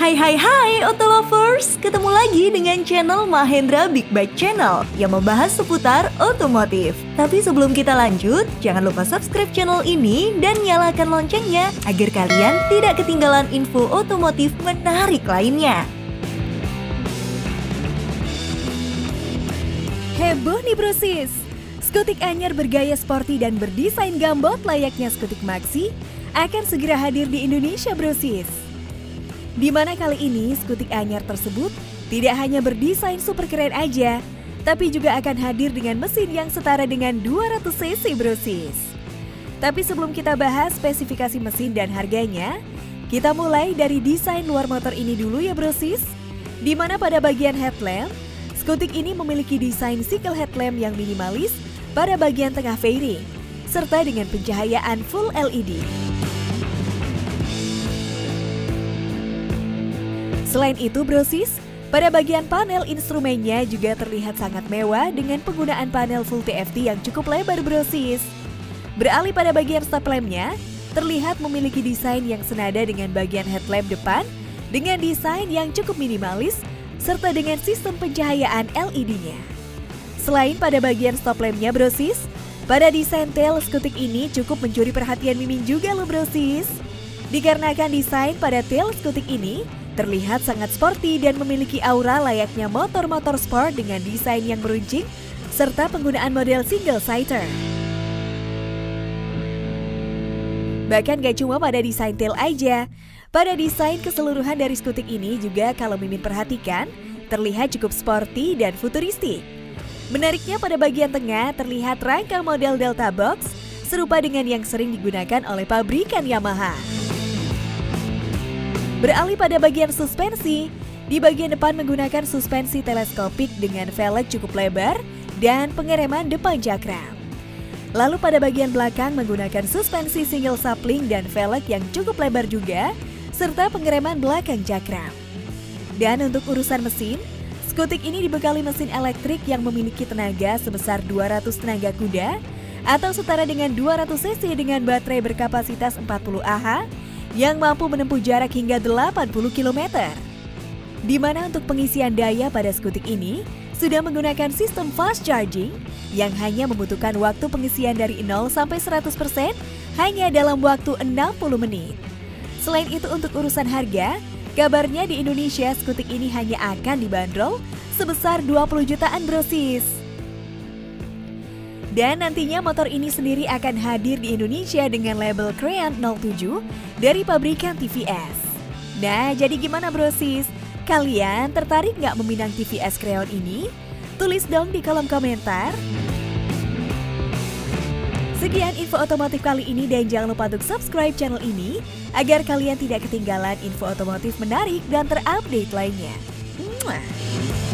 Hai Auto Lovers, ketemu lagi dengan channel Mahendra Big Bike Channel yang membahas seputar otomotif. Tapi sebelum kita lanjut, jangan lupa subscribe channel ini dan nyalakan loncengnya agar kalian tidak ketinggalan info otomotif menarik lainnya. Heboh nih brosis! Skutik anyar bergaya sporty dan berdesain gambot layaknya skutik Maxi akan segera hadir di Indonesia brosis. Di mana kali ini skutik anyar tersebut tidak hanya berdesain super keren aja, tapi juga akan hadir dengan mesin yang setara dengan 200 cc brosis. Tapi sebelum kita bahas spesifikasi mesin dan harganya, kita mulai dari desain luar motor ini dulu ya brosis. Di mana pada bagian headlamp, skutik ini memiliki desain single headlamp yang minimalis pada bagian tengah fairing, serta dengan pencahayaan full LED. Selain itu brosis, pada bagian panel instrumennya juga terlihat sangat mewah dengan penggunaan panel full TFT yang cukup lebar brosis. Beralih pada bagian stop lampnya, terlihat memiliki desain yang senada dengan bagian headlamp depan dengan desain yang cukup minimalis serta dengan sistem pencahayaan LED-nya. Selain pada bagian stop lampnya brosis, pada desain tail skutik ini cukup mencuri perhatian Mimin juga loh brosis. Dikarenakan desain pada tail skutik ini terlihat sangat sporty dan memiliki aura layaknya motor-motor sport dengan desain yang meruncing serta penggunaan model single sighter. Bahkan gak cuma pada desain tail aja, pada desain keseluruhan dari skutik ini juga kalau Mimin perhatikan terlihat cukup sporty dan futuristik. Menariknya pada bagian tengah terlihat rangka model Delta Box serupa dengan yang sering digunakan oleh pabrikan Yamaha. Beralih pada bagian suspensi, di bagian depan menggunakan suspensi teleskopik dengan velg cukup lebar dan pengereman depan cakram. Lalu pada bagian belakang menggunakan suspensi single sapling dan velg yang cukup lebar juga, serta pengereman belakang cakram. Dan untuk urusan mesin, skutik ini dibekali mesin elektrik yang memiliki tenaga sebesar 200 tenaga kuda atau setara dengan 200 cc dengan baterai berkapasitas 40 Ah yang mampu menempuh jarak hingga 80 km. Di mana untuk pengisian daya pada skutik ini sudah menggunakan sistem fast charging yang hanya membutuhkan waktu pengisian dari 0 sampai 100% hanya dalam waktu 60 menit. Selain itu untuk urusan harga, kabarnya di Indonesia skutik ini hanya akan dibanderol sebesar 20 jutaan brosis. Dan nantinya motor ini sendiri akan hadir di Indonesia dengan label Crean 07 dari pabrikan TVS. Nah, jadi gimana brosis? Kalian tertarik nggak meminang TVS Crean ini? Tulis dong di kolom komentar. Sekian info otomotif kali ini dan jangan lupa untuk subscribe channel ini agar kalian tidak ketinggalan info otomotif menarik dan terupdate lainnya.